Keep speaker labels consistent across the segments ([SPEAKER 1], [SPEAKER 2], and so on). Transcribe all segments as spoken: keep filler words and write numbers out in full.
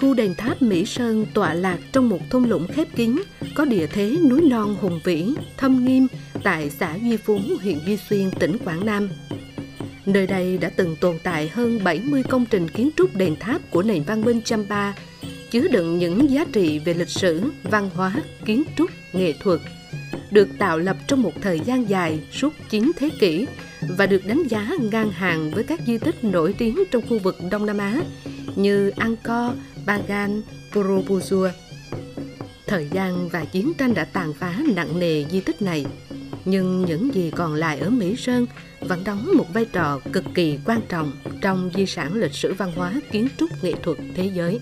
[SPEAKER 1] Khu đền tháp Mỹ Sơn tọa lạc trong một thung lũng khép kín, có địa thế núi non hùng vĩ, thâm nghiêm tại xã Duy Phú, huyện Duy Xuyên, tỉnh Quảng Nam. Nơi đây đã từng tồn tại hơn bảy mươi công trình kiến trúc đền tháp của nền văn minh Champa, chứa đựng những giá trị về lịch sử, văn hóa, kiến trúc, nghệ thuật, được tạo lập trong một thời gian dài suốt chín thế kỷ và được đánh giá ngang hàng với các di tích nổi tiếng trong khu vực Đông Nam Á như Angkor, Bagan, Borobudur. Thời gian và chiến tranh đã tàn phá nặng nề di tích này, nhưng những gì còn lại ở Mỹ Sơn vẫn đóng một vai trò cực kỳ quan trọng trong di sản lịch sử văn hóa kiến trúc nghệ thuật thế giới.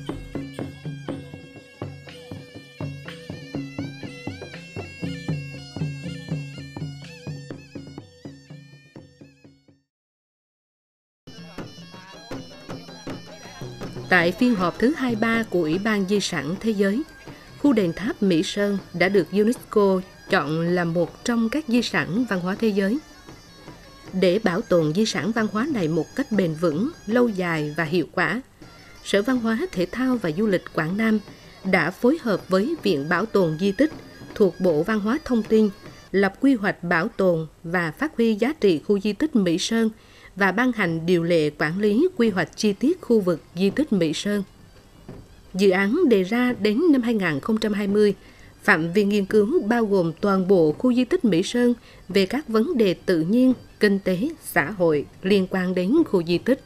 [SPEAKER 1] Tại phiên họp thứ hai mươi ba của Ủy ban Di sản Thế giới, khu đền tháp Mỹ Sơn đã được UNESCO chọn là một trong các di sản văn hóa thế giới. Để bảo tồn di sản văn hóa này một cách bền vững, lâu dài và hiệu quả, Sở Văn hóa, Thể thao và Du lịch Quảng Nam đã phối hợp với Viện Bảo tồn Di tích thuộc Bộ Văn hóa Thông tin lập quy hoạch bảo tồn và phát huy giá trị khu di tích Mỹ Sơn và ban hành điều lệ quản lý quy hoạch chi tiết khu vực di tích Mỹ Sơn. Dự án đề ra đến năm hai nghìn không trăm hai mươi, phạm vi nghiên cứu bao gồm toàn bộ khu di tích Mỹ Sơn về các vấn đề tự nhiên, kinh tế, xã hội liên quan đến khu di tích.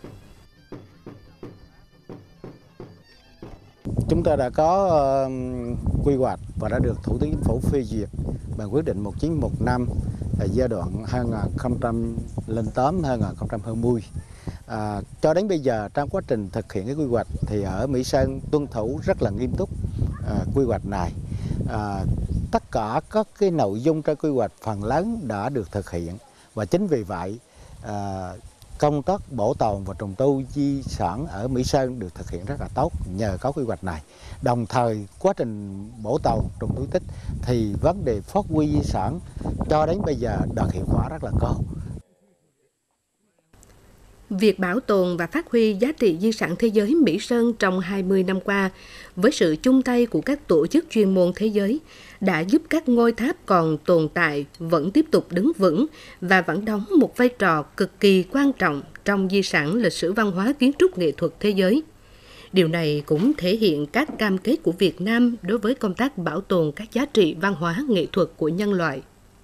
[SPEAKER 2] Chúng ta đã có uh, quy hoạch và đã được Thủ tướng Chính phủ phê duyệt bằng quyết định một nghìn chín trăm mười lăm giai đoạn hai nghìn không trăm lẻ tám đến hai nghìn không trăm hai mươi. À, cho đến bây giờ trong quá trình thực hiện cái quy hoạch thì ở Mỹ Sơn tuân thủ rất là nghiêm túc à, quy hoạch này. À, tất cả các cái nội dung trong quy hoạch phần lớn đã được thực hiện và chính vì vậy à, công tác bảo tồn và trùng tu di sản ở Mỹ Sơn được thực hiện rất là tốt nhờ có quy hoạch này. Đồng thời quá trình bảo tồn trùng tu tích thì vấn đề phát huy di sản cho đến bây giờ đạt hiệu quả rất là cao.
[SPEAKER 1] Việc bảo tồn và phát huy giá trị di sản thế giới Mỹ Sơn trong hai mươi năm qua, với sự chung tay của các tổ chức chuyên môn thế giới, đã giúp các ngôi tháp còn tồn tại vẫn tiếp tục đứng vững và vẫn đóng một vai trò cực kỳ quan trọng trong di sản lịch sử văn hóa kiến trúc nghệ thuật thế giới. Điều này cũng thể hiện các cam kết của Việt Nam đối với công tác bảo tồn các giá trị văn hóa nghệ thuật của nhân loại.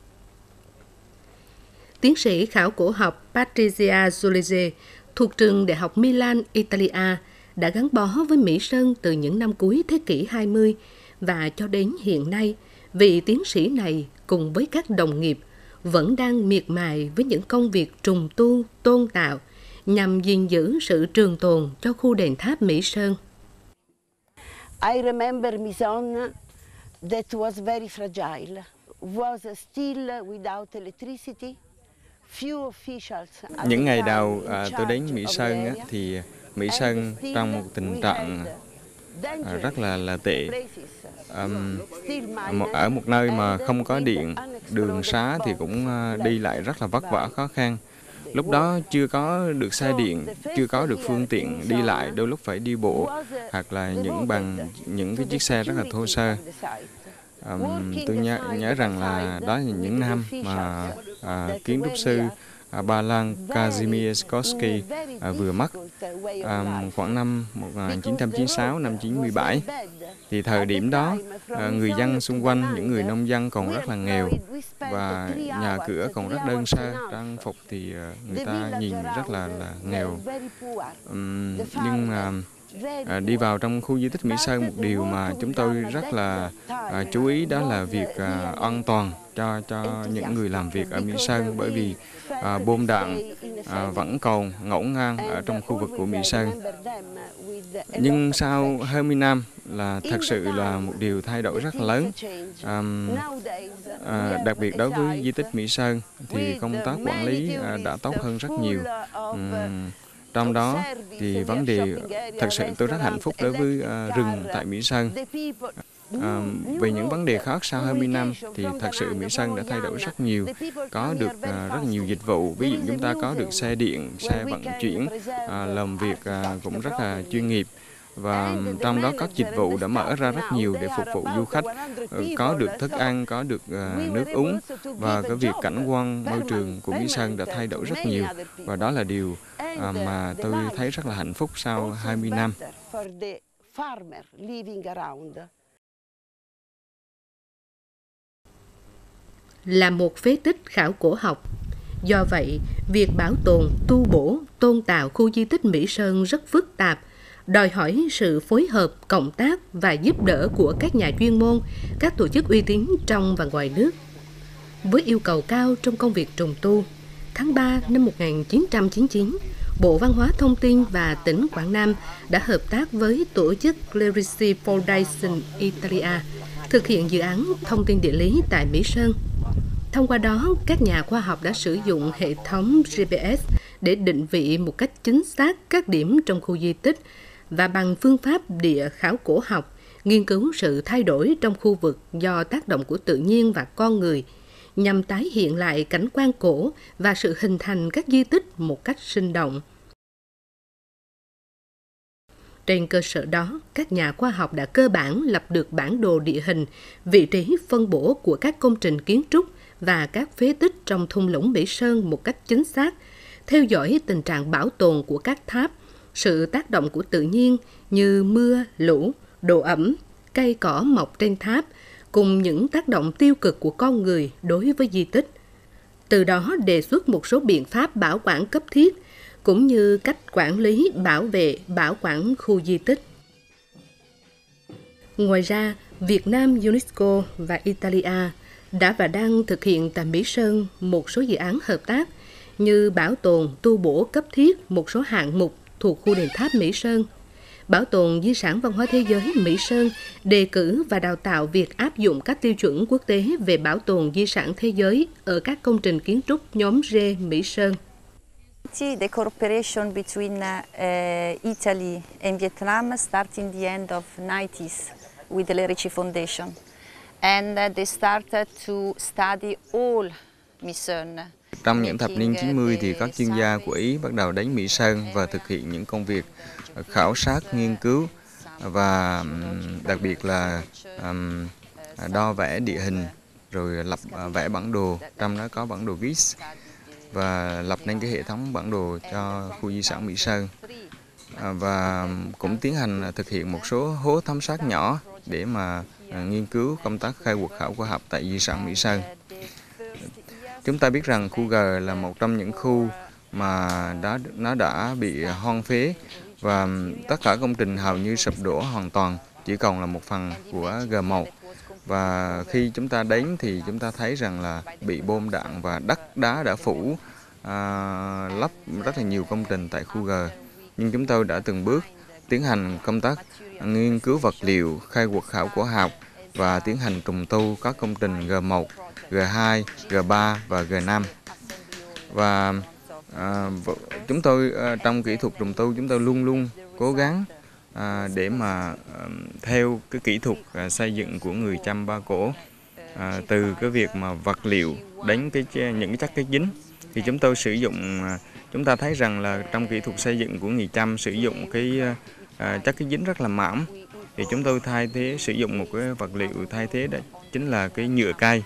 [SPEAKER 1] Tiến sĩ khảo cổ học Patrizia Giulize thuộc trường Đại học Milan, Italia đã gắn bó với Mỹ Sơn từ những năm cuối thế kỷ hai mươi và cho đến hiện nay, vị tiến sĩ này cùng với các đồng nghiệp vẫn đang miệt mài với những công việc trùng tu, tôn tạo nhằm gìn giữ sự trường tồn cho khu đền tháp Mỹ Sơn.
[SPEAKER 3] I remember Mison that was very fragile, was still without electricity.
[SPEAKER 4] Những ngày đầu à, tôi đến Mỹ Sơn á, thì Mỹ Sơn trong một tình trạng à, rất là là tệ. À, ở một nơi mà không có điện, đường xá thì cũng à, đi lại rất là vất vả khó khăn. Lúc đó chưa có được xe điện, chưa có được phương tiện đi lại, đôi lúc phải đi bộ hoặc là những bằng những cái chiếc xe rất là thô sơ. Um, tôi nhớ, nhớ rằng là đó là những năm mà à, kiến trúc sư à, Ba Lan Kazimierz Koski à, vừa mất à, khoảng năm một nghìn chín trăm chín mươi sáu, năm chín mươi bảy. Thì thời điểm đó à, người dân xung quanh, những người nông dân còn rất là nghèo và nhà cửa còn rất đơn sơ, trang phục thì à, người ta nhìn rất là, là nghèo. Um, nhưng mà À, đi vào trong khu di tích Mỹ Sơn, một điều mà chúng tôi rất là à, chú ý đó là việc à, an toàn cho cho những người làm việc ở Mỹ Sơn, bởi vì à, bom đạn à, vẫn còn ngổn ngang ở trong khu vực của Mỹ Sơn. Nhưng sau hai mươi năm là thật sự là một điều thay đổi rất là lớn. À, à, đặc biệt đối với di tích Mỹ Sơn thì công tác quản lý à, đã tốt hơn rất nhiều. Um, Trong đó thì vấn đề thật sự tôi rất hạnh phúc đối với uh, rừng tại Mỹ Sơn. Uh, về những vấn đề khác sau hai mươi năm thì thật sự Mỹ Sơn đã thay đổi rất nhiều, có được uh, rất nhiều dịch vụ, ví dụ chúng ta có được xe điện, xe vận chuyển, uh, làm việc uh, cũng rất là chuyên nghiệp. và trong đó các dịch vụ đã mở ra rất nhiều để phục vụ du khách, có được thức ăn, có được uh, nước uống, và cái việc cảnh quan môi trường của Mỹ Sơn đã thay đổi rất nhiều, và đó là điều uh, mà tôi thấy rất là hạnh phúc sau hai mươi năm.
[SPEAKER 1] Là một phế tích khảo cổ học, do vậy việc bảo tồn, tu bổ, tôn tạo khu di tích Mỹ Sơn rất phức tạp, đòi hỏi sự phối hợp, cộng tác và giúp đỡ của các nhà chuyên môn, các tổ chức uy tín trong và ngoài nước. Với yêu cầu cao trong công việc trùng tu, tháng ba năm một nghìn chín trăm chín mươi chín, Bộ Văn hóa Thông tin và tỉnh Quảng Nam đã hợp tác với tổ chức Clerici Foundation Italia thực hiện dự án thông tin địa lý tại Mỹ Sơn. Thông qua đó, các nhà khoa học đã sử dụng hệ thống G P S để định vị một cách chính xác các điểm trong khu di tích và bằng phương pháp địa khảo cổ học, nghiên cứu sự thay đổi trong khu vực do tác động của tự nhiên và con người, nhằm tái hiện lại cảnh quan cổ và sự hình thành các di tích một cách sinh động. Trên cơ sở đó, các nhà khoa học đã cơ bản lập được bản đồ địa hình, vị trí phân bổ của các công trình kiến trúc và các phế tích trong thung lũng Mỹ Sơn một cách chính xác, theo dõi tình trạng bảo tồn của các tháp, sự tác động của tự nhiên như mưa, lũ, độ ẩm, cây cỏ mọc trên tháp, cùng những tác động tiêu cực của con người đối với di tích. Từ đó đề xuất một số biện pháp bảo quản cấp thiết, cũng như cách quản lý, bảo vệ, bảo quản khu di tích. Ngoài ra, Việt Nam, UNESCO và Italia đã và đang thực hiện tại Mỹ Sơn một số dự án hợp tác như bảo tồn, tu bổ cấp thiết một số hạng mục thuộc khu đền tháp Mỹ Sơn, bảo tồn di sản văn hóa thế giới Mỹ Sơn, đề cử và đào tạo việc áp dụng các tiêu chuẩn quốc tế về bảo tồn di sản thế giới ở các công trình kiến trúc nhóm G Mỹ Sơn.
[SPEAKER 5] The cooperation between uh, Italy and Vietnam started in the end of nineties with the Lerici Foundation, and uh, they started to study all Mỹ Sơn.
[SPEAKER 4] Trong những thập niên chín mươi thì các chuyên gia của Ý bắt đầu đến Mỹ Sơn và thực hiện những công việc khảo sát, nghiên cứu và đặc biệt là um, đo vẽ địa hình, rồi lập uh, vẽ bản đồ, trong đó có bản đồ giê i ét, và lập nên cái hệ thống bản đồ cho khu di sản Mỹ Sơn, và cũng tiến hành thực hiện một số hố thám sát nhỏ để mà nghiên cứu công tác khai quật khảo cổ học tại di sản Mỹ Sơn. Chúng ta biết rằng khu G là một trong những khu mà đã, nó đã bị hoang phế và tất cả công trình hầu như sụp đổ hoàn toàn, chỉ còn là một phần của G một. Và khi chúng ta đến thì chúng ta thấy rằng là bị bom đạn và đất đá đã phủ à, lấp rất là nhiều công trình tại khu G. Nhưng chúng tôi đã từng bước tiến hành công tác nghiên cứu vật liệu, khai quật khảo cổ học và tiến hành trùng tu các công trình G một, G hai, G ba và G năm. Và à, chúng tôi à, trong kỹ thuật trùng tu chúng tôi luôn luôn cố gắng À, để mà à, theo cái kỹ thuật à, xây dựng của người Chăm Ba Cổ, à, từ cái việc mà vật liệu đến cái những cái chất kết dính, thì chúng tôi sử dụng à, chúng ta thấy rằng là trong kỹ thuật xây dựng của người Chăm sử dụng cái à, chất kết dính rất là mỏng, thì chúng tôi thay thế sử dụng một cái vật liệu thay thế đó chính là cái nhựa cây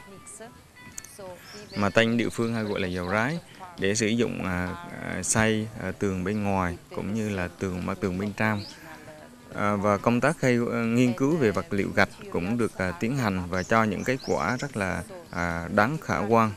[SPEAKER 4] mà tên địa phương hay gọi là dầu rái, để sử dụng à, à, xây à, tường bên ngoài cũng như là tường mặt tường bên trong. À, và công tác khai, nghiên cứu về vật liệu gạch cũng được à, tiến hành và cho những kết quả rất là à, đáng khả quan.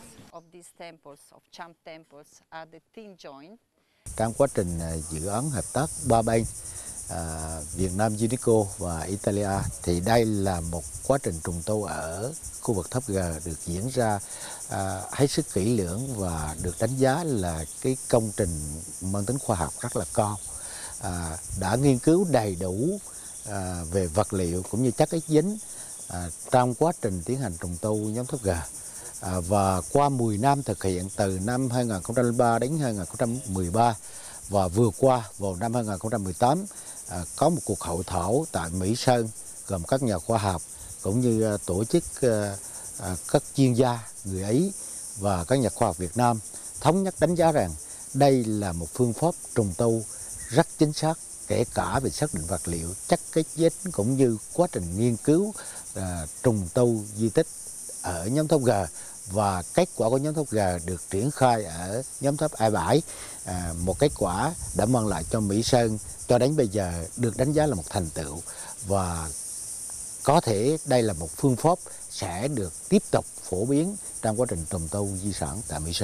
[SPEAKER 2] Trong quá trình dự án hợp tác ba bên à, Việt Nam, UNESCO và Italia thì đây là một quá trình trùng tu ở khu vực tháp G được diễn ra à, hết sức kỹ lưỡng và được đánh giá là cái công trình mang tính khoa học rất là cao. À, đã nghiên cứu đầy đủ à, về vật liệu cũng như chất kết dính à, trong quá trình tiến hành trùng tu nhóm tháp G, à, và qua mười năm thực hiện từ năm hai nghìn không trăm lẻ ba đến hai nghìn không trăm mười ba, và vừa qua vào năm hai nghìn không trăm mười tám à, có một cuộc hội thảo tại Mỹ Sơn gồm các nhà khoa học cũng như à, tổ chức à, à, các chuyên gia người Ý và các nhà khoa học Việt Nam thống nhất đánh giá rằng đây là một phương pháp trùng tu rất chính xác, kể cả về xác định vật liệu, chất kết dính cũng như quá trình nghiên cứu à, trùng tu di tích ở nhóm tháp G, và kết quả của nhóm tháp G được triển khai ở nhóm tháp A bảy, à, một kết quả đã mang lại cho Mỹ Sơn cho đến bây giờ được đánh giá là một thành tựu, và có thể đây là một phương pháp sẽ được tiếp tục phổ biến trong quá trình trùng tu di sản tại Mỹ Sơn.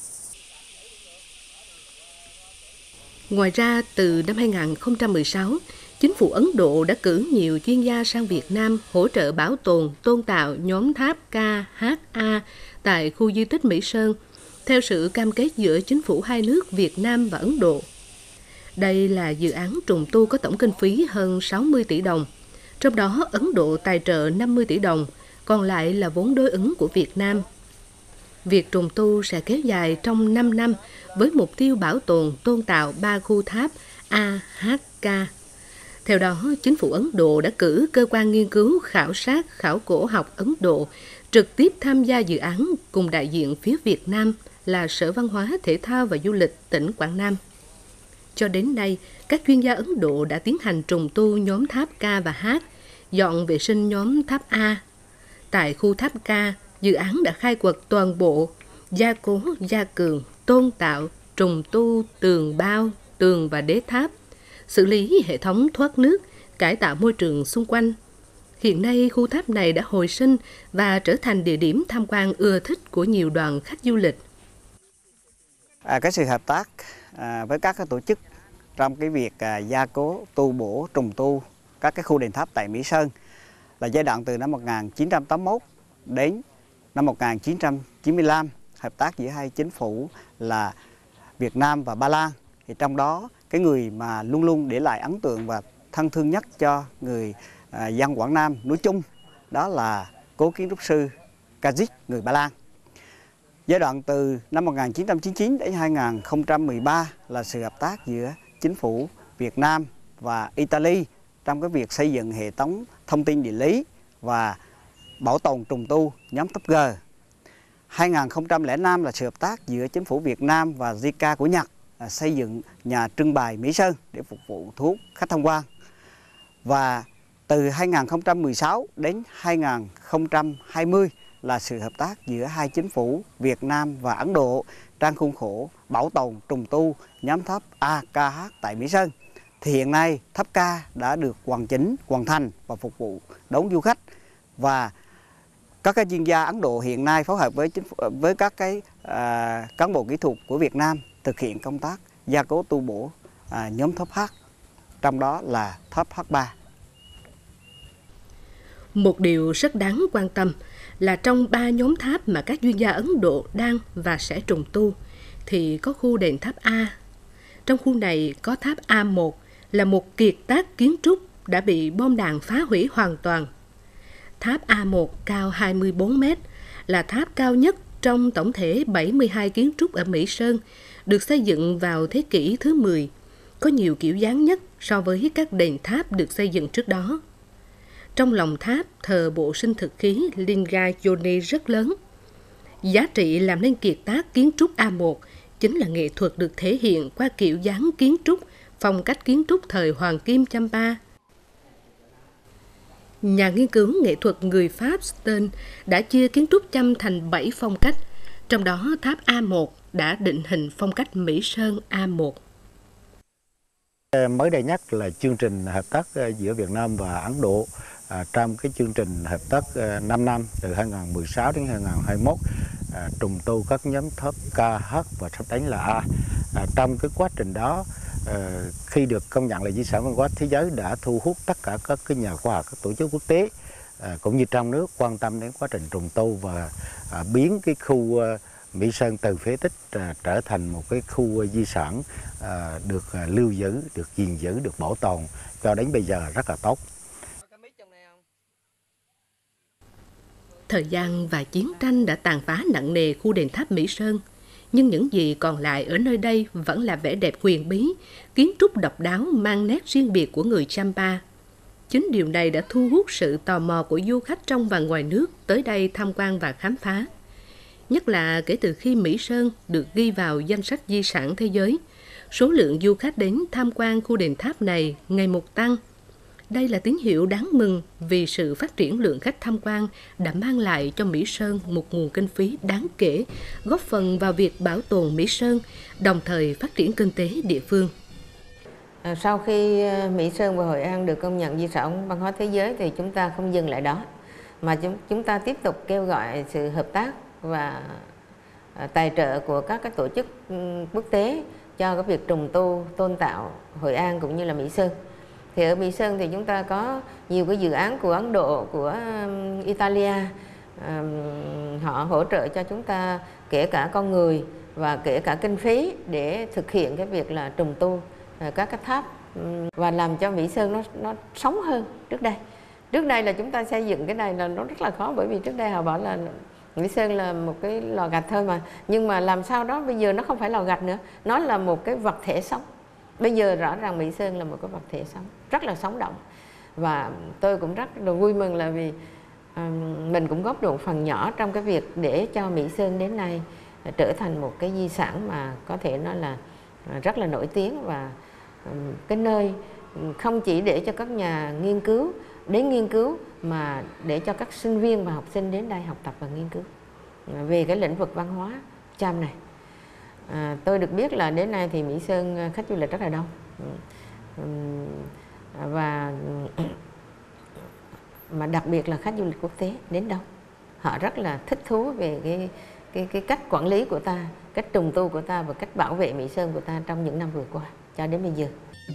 [SPEAKER 1] Ngoài ra, từ năm hai nghìn không trăm mười sáu, chính phủ Ấn Độ đã cử nhiều chuyên gia sang Việt Nam hỗ trợ bảo tồn, tôn tạo nhóm tháp K H A tại khu di tích Mỹ Sơn, theo sự cam kết giữa chính phủ hai nước Việt Nam và Ấn Độ. Đây là dự án trùng tu có tổng kinh phí hơn sáu mươi tỷ đồng, trong đó Ấn Độ tài trợ năm mươi tỷ đồng, còn lại là vốn đối ứng của Việt Nam. Việc trùng tu sẽ kéo dài trong năm năm với mục tiêu bảo tồn, tôn tạo ba khu tháp A, H, K. Theo đó, chính phủ Ấn Độ đã cử cơ quan nghiên cứu khảo sát khảo cổ học Ấn Độ trực tiếp tham gia dự án cùng đại diện phía Việt Nam là Sở Văn hóa, Thể thao và Du lịch tỉnh Quảng Nam. Cho đến nay, các chuyên gia Ấn Độ đã tiến hành trùng tu nhóm tháp K và H, dọn vệ sinh nhóm tháp A. Tại khu tháp K, dự án đã khai quật toàn bộ, gia cố, gia cường, tôn tạo, trùng tu tường bao, tường và đế tháp, xử lý hệ thống thoát nước, cải tạo môi trường xung quanh. Hiện nay, khu tháp này đã hồi sinh và trở thành địa điểm tham quan ưa thích của nhiều đoàn khách du lịch.
[SPEAKER 6] À, cái sự hợp tác à, với các cái tổ chức trong cái việc à, gia cố, tu bổ, trùng tu các cái khu đền tháp tại Mỹ Sơn là giai đoạn từ năm một nghìn chín trăm tám mươi mốt đến năm một nghìn chín trăm chín mươi lăm, hợp tác giữa hai chính phủ là Việt Nam và Ba Lan. Thì trong đó cái người mà luôn luôn để lại ấn tượng và thân thương nhất cho người à, dân Quảng Nam nói chung đó là cố kiến trúc sư Kazik, người Ba Lan. Giai đoạn từ năm một nghìn chín trăm chín mươi chín đến hai nghìn không trăm mười ba là sự hợp tác giữa chính phủ Việt Nam và Italy trong cái việc xây dựng hệ thống thông tin địa lý và bảo tồn trùng tu nhóm tháp G. hai nghìn không trăm lẻ năm là sự hợp tác giữa chính phủ Việt Nam và Zika của Nhật là xây dựng nhà trưng bày Mỹ Sơn để phục vụ thu hút khách tham quan. Và từ hai nghìn không trăm mười sáu đến hai nghìn không trăm hai mươi là sự hợp tác giữa hai chính phủ Việt Nam và Ấn Độ trong khuôn khổ bảo tồn trùng tu nhóm tháp A, K, H tại Mỹ Sơn. Thì hiện nay tháp K đã được hoàn chỉnh, hoàn thành và phục vụ đón du khách, và các cái chuyên gia Ấn Độ hiện nay phối hợp với chính phủ, với các cái à, cán bộ kỹ thuật của Việt Nam thực hiện công tác gia cố tu bổ à, nhóm tháp H, trong đó là tháp H ba.
[SPEAKER 1] Một điều rất đáng quan tâm là trong ba nhóm tháp mà các chuyên gia Ấn Độ đang và sẽ trùng tu thì có khu đền tháp A. Trong khu này có tháp A một là một kiệt tác kiến trúc đã bị bom đạn phá hủy hoàn toàn. Tháp A một cao hai mươi bốn mét, là tháp cao nhất trong tổng thể bảy mươi hai kiến trúc ở Mỹ Sơn, được xây dựng vào thế kỷ thứ mười, có nhiều kiểu dáng nhất so với các đền tháp được xây dựng trước đó. Trong lòng tháp thờ bộ sinh thực khí Linga Yoni rất lớn. Giá trị làm nên kiệt tác kiến trúc A một chính là nghệ thuật được thể hiện qua kiểu dáng kiến trúc, phong cách kiến trúc thời Hoàng Kim Champa. Nhà nghiên cứu nghệ thuật người Pháp Stern đã chia kiến trúc Chăm thành bảy phong cách, trong đó tháp A một đã định hình phong cách Mỹ Sơn A một.
[SPEAKER 2] Mới đây nhất là chương trình hợp tác giữa Việt Nam và Ấn Độ à, trong cái chương trình hợp tác à, năm năm từ hai nghìn không trăm mười sáu đến hai nghìn không trăm hai mươi mốt à, trùng tu các nhóm tháp K, H và tháp đánh là A. À, trong cái quá trình đó à, khi được công nhận là di sản văn hóa thế giới đã thu hút tất cả các cái nhà khoa học, các tổ chức quốc tế à, cũng như trong nước quan tâm đến quá trình trùng tu và à, biến cái khu à, Mỹ Sơn từ phế tích à, trở thành một cái khu di sản à, được à, lưu giữ, được gìn giữ, được bảo tồn cho đến bây giờ rất là tốt.
[SPEAKER 1] Thời gian và chiến tranh đã tàn phá nặng nề khu đền tháp Mỹ Sơn, nhưng những gì còn lại ở nơi đây vẫn là vẻ đẹp huyền bí, kiến trúc độc đáo mang nét riêng biệt của người Champa. Chính điều này đã thu hút sự tò mò của du khách trong và ngoài nước tới đây tham quan và khám phá. Nhất là kể từ khi Mỹ Sơn được ghi vào danh sách di sản thế giới, số lượng du khách đến tham quan khu đền tháp này ngày một tăng. Đây là tín hiệu đáng mừng vì sự phát triển lượng khách tham quan đã mang lại cho Mỹ Sơn một nguồn kinh phí đáng kể, góp phần vào việc bảo tồn Mỹ Sơn, đồng thời phát triển kinh tế địa phương.
[SPEAKER 7] Sau khi Mỹ Sơn và Hội An được công nhận di sản văn hóa thế giới thì chúng ta không dừng lại đó, mà chúng, chúng ta tiếp tục kêu gọi sự hợp tác và tài trợ của các cái tổ chức quốc tế cho cái việc trùng tu, tôn tạo Hội An cũng như là Mỹ Sơn. Thì ở Mỹ Sơn thì chúng ta có nhiều cái dự án của Ấn Độ, của Italia, um, họ hỗ trợ cho chúng ta kể cả con người và kể cả kinh phí để thực hiện cái việc là trùng tu uh, các cái tháp um, và làm cho Mỹ Sơn nó nó sống hơn trước đây. Trước đây là chúng ta xây dựng cái này là nó rất là khó, bởi vì trước đây họ bảo là Mỹ Sơn là một cái lò gạch thôi mà, nhưng mà làm sao đó bây giờ nó không phải lò gạch nữa, nó là một cái vật thể sống. Bây giờ rõ ràng Mỹ Sơn là một cái vật thể sống, rất là sống động. Và tôi cũng rất là vui mừng là vì um, mình cũng góp một phần nhỏ trong cái việc để cho Mỹ Sơn đến nay trở thành một cái di sản mà có thể nói là rất là nổi tiếng, và um, cái nơi không chỉ để cho các nhà nghiên cứu đến nghiên cứu, mà để cho các sinh viên và học sinh đến đây học tập và nghiên cứu về cái lĩnh vực văn hóa Cham này. À, tôi được biết là đến nay thì Mỹ Sơn khách du lịch rất là đông, và mà đặc biệt là khách du lịch quốc tế đến đông. Họ rất là thích thú về cái cái cái cách quản lý của ta, cách trùng tu của ta và cách bảo vệ Mỹ Sơn của ta trong những năm vừa qua cho đến bây giờ.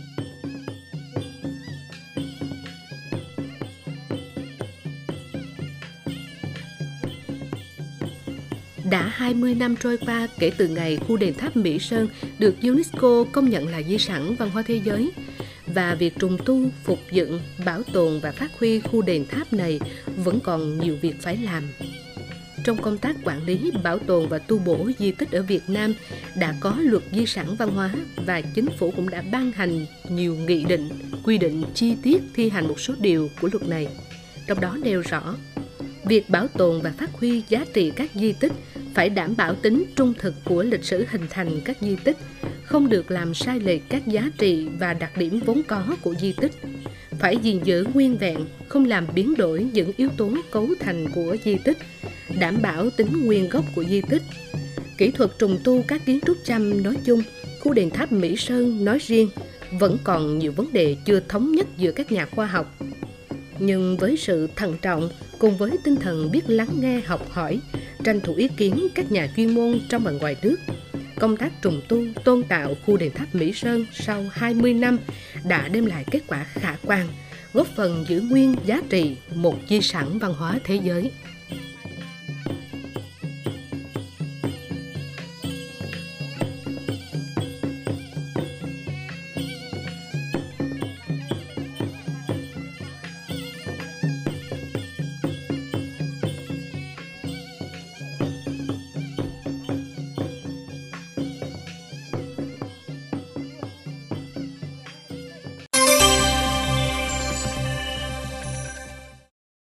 [SPEAKER 1] Đã hai mươi năm trôi qua kể từ ngày khu đền tháp Mỹ Sơn được UNESCO công nhận là di sản văn hóa thế giới, và việc trùng tu, phục dựng, bảo tồn và phát huy khu đền tháp này vẫn còn nhiều việc phải làm. Trong công tác quản lý, bảo tồn và tu bổ di tích ở Việt Nam đã có luật di sản văn hóa, và chính phủ cũng đã ban hành nhiều nghị định, quy định chi tiết thi hành một số điều của luật này. Trong đó nêu rõ, việc bảo tồn và phát huy giá trị các di tích phải đảm bảo tính trung thực của lịch sử hình thành các di tích, không được làm sai lệch các giá trị và đặc điểm vốn có của di tích, phải gìn giữ nguyên vẹn, không làm biến đổi những yếu tố cấu thành của di tích, đảm bảo tính nguyên gốc của di tích. Kỹ thuật trùng tu các kiến trúc Cham nói chung, khu đền tháp Mỹ Sơn nói riêng, vẫn còn nhiều vấn đề chưa thống nhất giữa các nhà khoa học. Nhưng với sự thận trọng, cùng với tinh thần biết lắng nghe, học hỏi, tranh thủ ý kiến các nhà chuyên môn trong và ngoài nước, công tác trùng tu, tôn tạo khu đền tháp Mỹ Sơn sau hai mươi năm đã đem lại kết quả khả quan, góp phần giữ nguyên giá trị một di sản văn hóa thế giới.